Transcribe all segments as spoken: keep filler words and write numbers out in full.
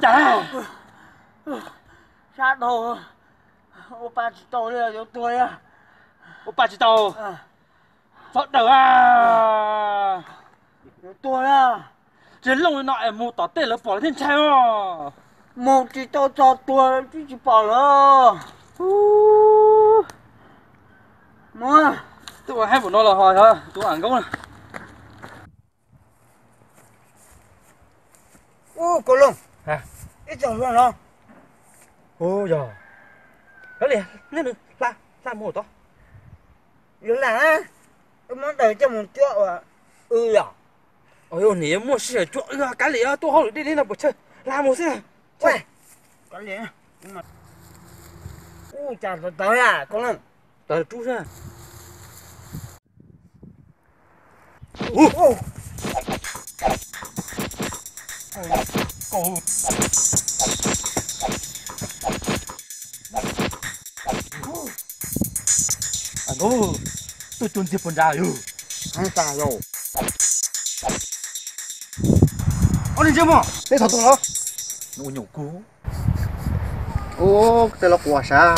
ta sát đồ oppa chỉ tàu đây là yếu tuổi à oppa chỉ tàu phật đầu à yếu tuổi à chiến lông nọ một tỏ tên là bỏ lên trai à một chỉ tàu cho tuổi chứ chỉ bỏ了mua tôi hai bộ nó là hồi thôi tôi ăn công này ô cô lông hả ít chồng luôn không ô giờ đó liền nên được la la mua to yếu là em muốn đợi cho một chỗ à ừ à ôi ôi nè mua xe chỗ cái gì tôi không được đi đi là một chơi la một xe quay có liền nhưng mà ô chả tới tới à cô lông tới chú xe ô ô cô anh cô tôi chuẩn bị phần ra rồi anh ta rồi anh đi chưa mà để thật đó nó nhổ cú ô đây là quả sa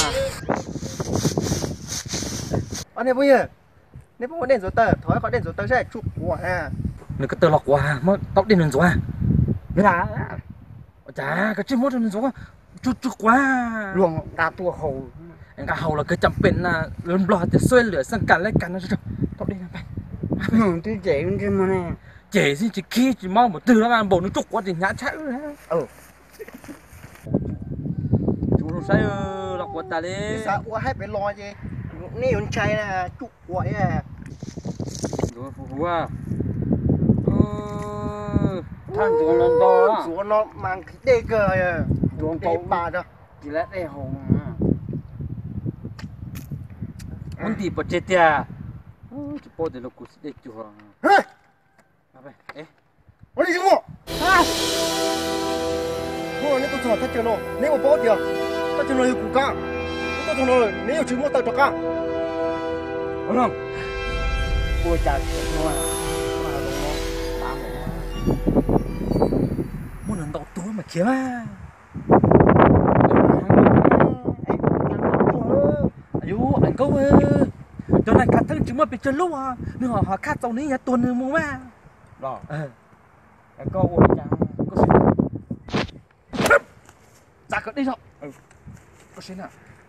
anh em bây giờ nếu không có đèn dấu tờ thói có đèn dấu tờ sẽ chụp quả à nếu cái tờ lọc quả mà tóc đi lên rồi là chả cái chim mốt lên rồi chút chút quá luồng đá tua hầu anh cả hầu là cái chậm bên là lớn bò thì xoay lửa sang cắn lấy cắn nó rồi tóc đi làm ừ tôi chạy bên trên mà nè chạy gì chỉ khi chỉ mong một từ nó làm bộ nó trục quá thì nhã chạy rồi ừ chú nó say lọc quả ta đi sao quá hay phải lo gì nè con trai là chụp quả à rồi phù phù à than rồi lần đó rồi nó mang cái đê cờ à rồi cậu bà đó chỉ là đê hồng muốn đi bắt chết à chỉ bỏ để nó cút để chú hả à vậy ê anh đi xuống à thôi nếu tôi chọn thắt chân nó nếu mà bỏ đi thắt chân nó yêu cụ ca tôi chọn nó nếu chỉ muốn tao cho ca đúng không cô chả nó muốn lần đầu tối mà kiếm à ayo anh câu ơi cho này cắt thân chúng mà bị chân lúc à nhưng họ họ cắt sau này nhà tuần nữa mua mà đó ờ cái câu ôi chả có xin ra cỡ đi rồi ừ có xin à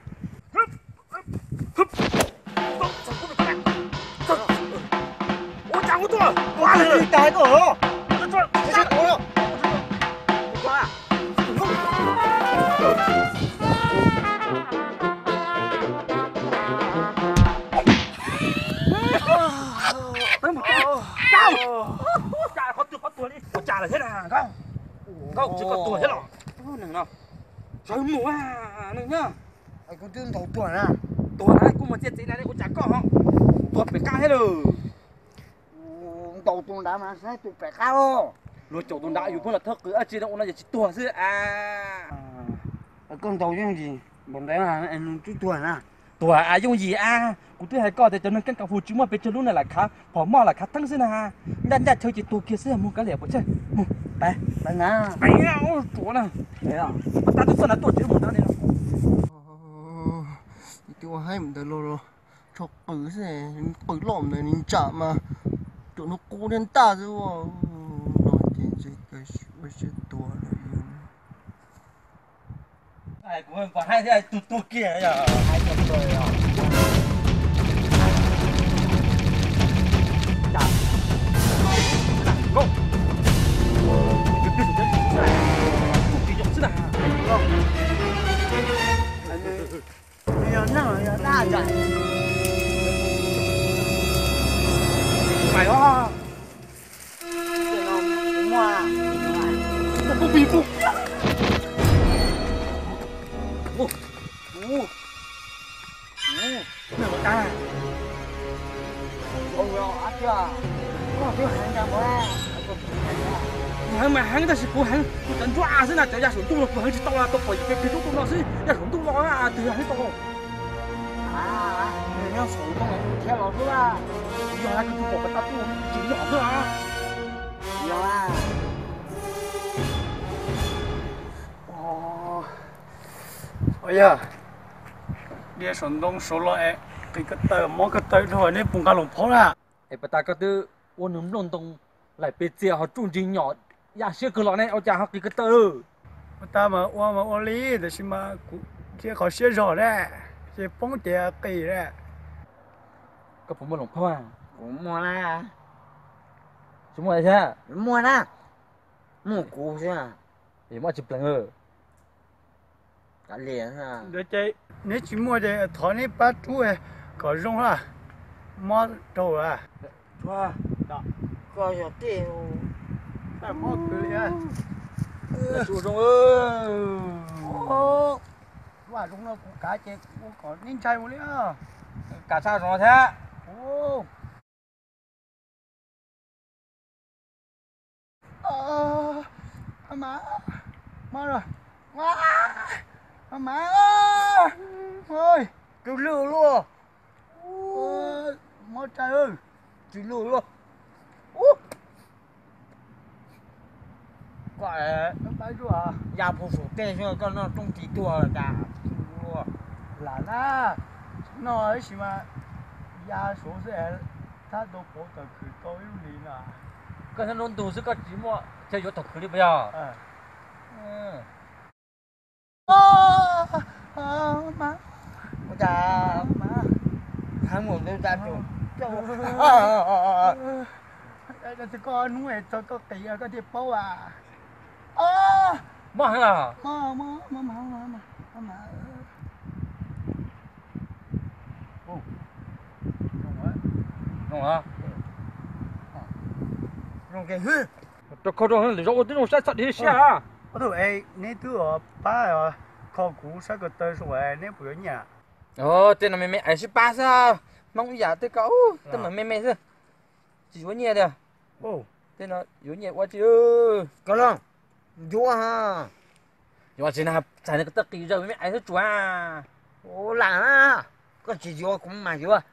ôi chào tôi quá cái gì cái của nó tôi cái gì của nó quá tới một cái cao chà con con tuổi đi con chà là thế nào cao cao chỉ con tuổi thế nào đừng nào trời mùa à đừng nhá anh có tương đầu tuổi à tuổi này cũng mà chết gì này con chả có không tuổi phải cao hết rồi đầu tuần đã mà sai tụi phải cao rồi chỗ tuần đãอยู่พวกเราเธอคืออาชีพเราจะตัวซื้ออ่า con tàu chứ gì bọn đấy là anh chút tuổi à ตัวอายุยี่อ่ะกูที่ให้ก็แต่จะนั่งกันกับผู้จิ้มว่าเป็นเจ้ารุ่นนั่นแหละครับพอมอแหละครับทั้งสิ้นนะดันดันเธอจิตตัวเกียร์เสื้อมึงก็เหลียวไปใช่มึงไปไปนะไปอ่ะโอ้ตัวน่ะไปอ่ะตาตัวส่วนน่ะตัวจิ้มหมดแล้วเนี่ยตัวให้มันเดินโลโลชกปื้อสิปื้อหล่อมเลยนินจามาตัวนกกูเดินตาซะวะนอนจริงจริงก็ไม่ใช่ตัวเลยไอ้กูมันให้ไอ้ตัวตัวเกียร์อ่ะให้หมดเลยอ่ะจ้าgo đa chạy phải đó hoa không bị phục ô ô nè một ca ông lo ác chưa có cái hàng nào mà hàng mà hàng ta sẽ cố hàng tận抓是那叫家属动了不很到了都可以别别动动老师家属动了啊对啊很动啊你要手动贴老师吧原来跟中国不打不紧老师啊有啊 bây giờ đi sân đông số lại cái cái tờ món cái tờ thôi nên bùng cả lồng phó ra ai bắt ta cái thứ ôn nấm nôn tông lại bị chia họ trung trình nhỏ ya xưa cứ lọ này ao cha họ cái cái tờ ta mà qua mà qua lý thì xin mà chỉ khó xưa rõ đấy chỉ bóng tiền kỳ đấy cáiผมมาหลงพ่อ cũng mua na chúng mày thế mua na mua cũ chứ à thì mà chụp lần ơ cả liền à để chơi nếu chỉ mua thì thọ này bắt chú ấy có rong à mua đồ à choa đó coi cho tiêu tại mua cái gì à chú rong ơ ô và rong nó cũng cá chết cũng có nên chơi một nữa cả sao rồi thế ô ờ má má rồi má má ơi ơi kêu lừa luôn ôi má trai ơi chỉ lừa luôn gọi nó bay rồi à nhà phụ số tên cho con nó trong tí tua cả luôn là na nó ấy gì mà nhà số sẽ他都跑到去到有年啊， cái thằng nôn tù sức có chỉ mua chơi vô tập clip bây giờ à ừ. à à má ôi cha má tháng một đôi ta chủ đây thì con nuôi cho có tỷ có thiệp bao à à mà hay là má má má má má má má ô đúng hả trong cái hư tôi không đâu để rồi tôi nó sẽ sạch đi xe à có thể ấy nếu tôi ở ba ở kho cũ sẽ có tới số ấy nếu bữa nhà ờ tên là mẹ mẹ ấy sẽ ba sao mong giả tôi cậu tên là mẹ mẹ thôi chỉ có nhẹ thôi ô tên là có nhẹ quá chứ có không vua ha nhưng mà chỉ là xài được cái tất kỳ rồi mẹ ấy hết chúa à ô là có chỉ vua cũng mà vua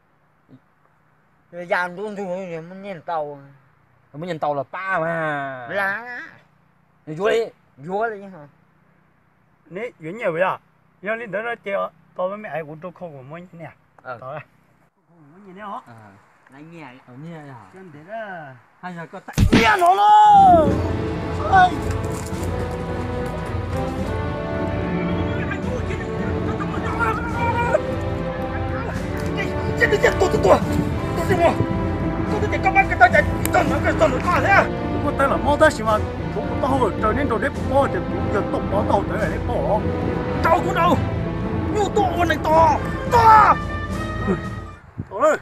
rồi dàn luôn thôi rồi mình nhìn tàu mới nhìn tàu là ba mà là thì chúa đi vua đi hả nếu bữa nhà bây giờ giờ lên tới nó chơi tao với mẹ ấy cũng tôi không có muốn như nè ờ tao đây không muốn như nè hả à này nhẹ ở nhẹ à chân thế đó hai giờ có tại nhẹ nó luôn ơi chết chết chết tôi tôi tôi tôi tôi tôi tôi tôi các bác cái tay cái nó cái tay nó to thế à có tay là mau tới xí mà cũng có tao rồi trở nên rồi đấy bỏ thì cũng giờ tụng bỏ tàu tới đấy bỏ tao cũng đâu nhu to con này to to ơi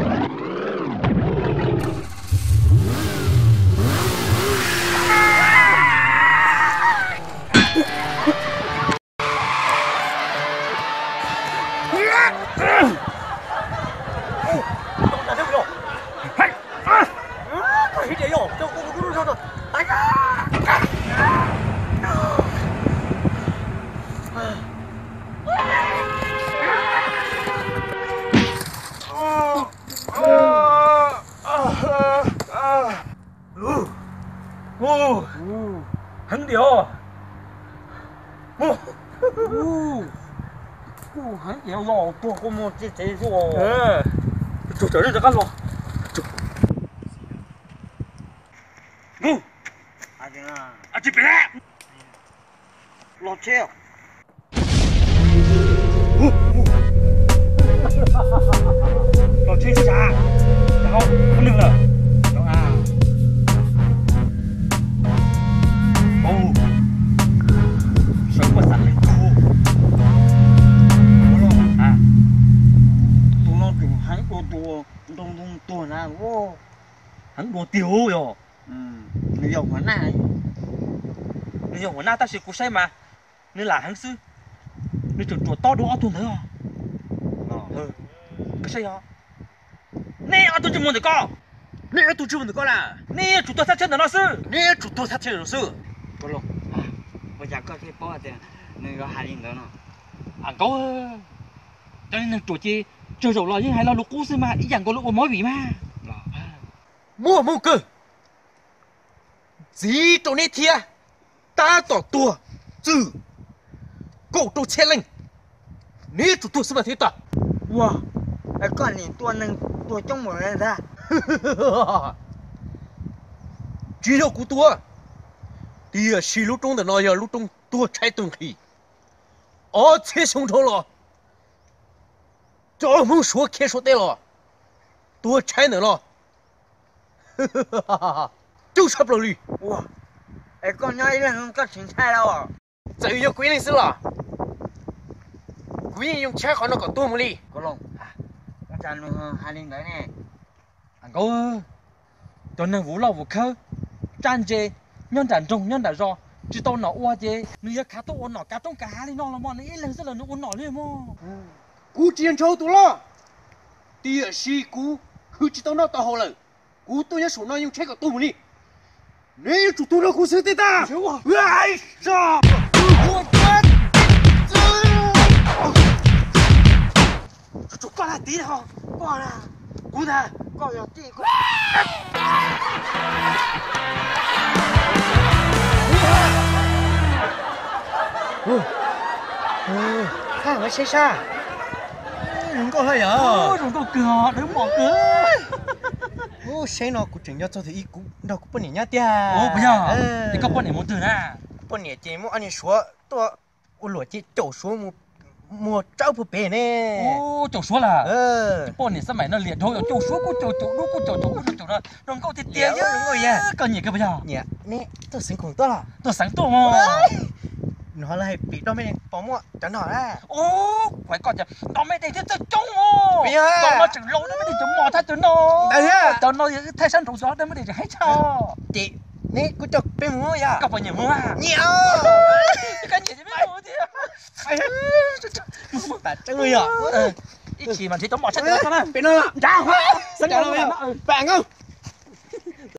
오, 한 điều 오, 오, 오, hắn kéo lò tua có một chiếc thế rồi. 예, 저 저를 잠깐 로, 저, 오, 아징아, 아 집에, lò treo. 너 진짜 자,然后不能了，懂啊？哦，什么三类猪？啊， tụi nó kiểu hắn đồ đồ đồ đồ đồ nào vô. hắn đồ tiêu rồi. Ừ, nó dùng cái này. Bây giờ na ta sẽ cố xem mà, nên là hắn sư, nên chuột chuột to đó tuần thấy không? Ừ, cái gì hả? Nè, tôi chưa muốn được con. Nè, tôi chưa muốn được con là. Nè, chủ tôi sát chân nó sư. Nè, chủ tôi sát chân nó sư. Có luôn. Bây giờ có thể bỏ tiền, nên có hai nghìn đó nó. À có, cho nên là chủ chi chơi rượu lòi như hay là lục cú sư mà, ý rằng có lục mối vị mà. Mua mua cơ. Gì chỗ này thia, ta tỏ tua, chữ. 狗都切冷，你主做什么推的？ 哇，ไอ้ก้อนนี่ตัวหนึ่งตัวจ้องหมดเลยท่า只要骨多，第二是路中的那样路中多拆东西，而且凶手了，这门说开说对了，多拆能了，就差不了你。 ว้าไอ้ก้อนน้อยเรื่องมันก็ถึงใช่แล้วอ่ะ这又要规定死了，规定用钱好那个多么哩？ ก็ลงอาจารย์มึงหาลิงไหนเนี่ย anh có tôi năng vũ lao vũ khơi tràn dê nhân đàn rồng nhân đàn rò chỉ tao nó oa dê người cá tao nó cá trong cá đi nó là món này lần sau là nó nó liền mò กูเจียนโชว์ตัวละ第二是กูคือจิตเอาหน้าต่อหเลยกูตัวยังสูงน้อยยังใช้กับตัวมึงนี่นี่จุดตัวเรากูซื้อติดตาเชื่อว่าไอ้จ้า我干就挂他地哈挂了กู的ก็อย่าตีกู看我身上人够还有 ôi rồi có cửa đứa mỏ cửa ô xe nó cũng chừng cho tôi thì cũng đâu cũng bận nhá tia ô bây giờ thì có bọn này muốn từ nè bận nhá chỉ muốn anh ấy số tôi ô lúa chỉ chỗ số một một trâu phụ bể nè ô chỗ số là ờ bọn này sao mày nó liệt thôi ở chỗ số của chỗ chỗ đó của chỗ chỗ của chỗ đó nó có thì tiền chứ đúng rồi à còn gì cơ bây giờ nhỉ nè tôi sinh cùng tôi là tôi sáng tôi mà nó là bị đó mấy bỏ mua chẳng hỏi à ô quái con chả nó mới để cho trống ô bây giờ còn nó chừng lâu nó mới để cho mò thay cho nó đấy à cho nó thay sân thủ gió nó mới để cho hết cho chị nè cứ chọc bên mua à có bao nhiêu mua à nhiều cái gì chứ biết mua chứ bà chắc người à ít chỉ mà chỉ tao mò thay cho nó bên nó là chả sao chả đâu bạn không